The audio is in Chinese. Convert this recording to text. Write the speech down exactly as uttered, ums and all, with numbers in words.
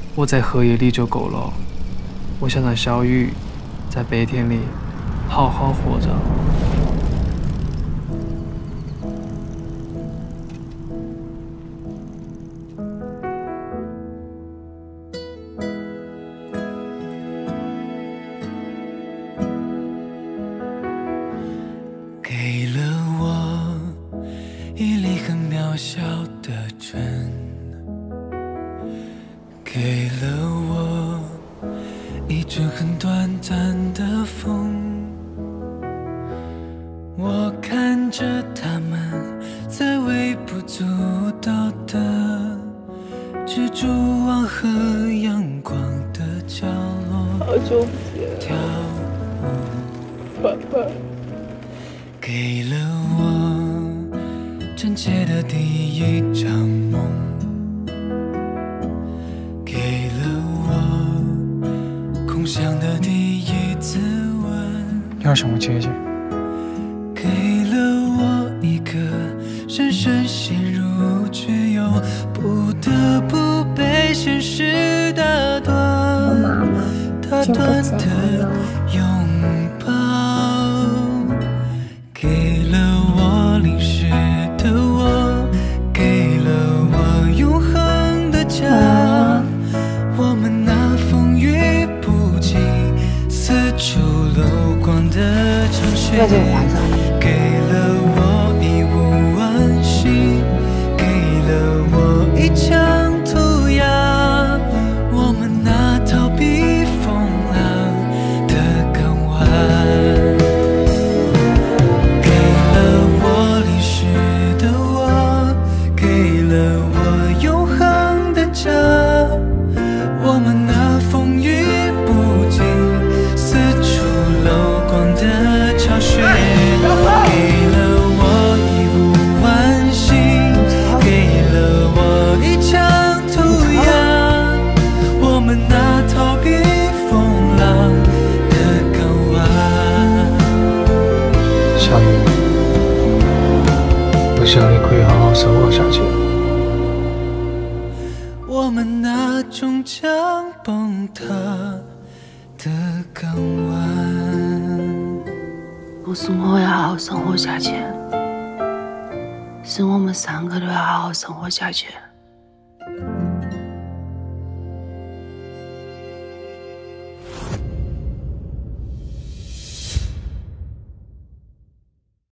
我在荷叶里就够了。我想让小雨在白天里好好活着。 给了我一粒很渺小的春，给了我一阵很短暂的风。我看着他们在微不足道的蜘蛛网和阳光的角落好久不见， 跳舞， 爸爸。 给了我真切的第一场梦，给了我空想的第一次吻， 要什么姐姐？ 给了我一颗深深陷入却又不得不被现实打断打断的拥抱。给了我淋湿的我，给了我永恒的家。我们那风雨不尽、四处漏光的长靴，给了我义无完心，给了我一腔涂鸦。我们那逃避风浪的港湾。我们那风雨不尽、四处漏光的巢穴，给了我义无完心，给了我一腔涂鸦。我们那逃避风浪的港湾。 小雨，我希望你可以好好生活下去。 我们那终将崩塌的港湾。 我说我要好好生活下去，是我们三个都要好好生活下去。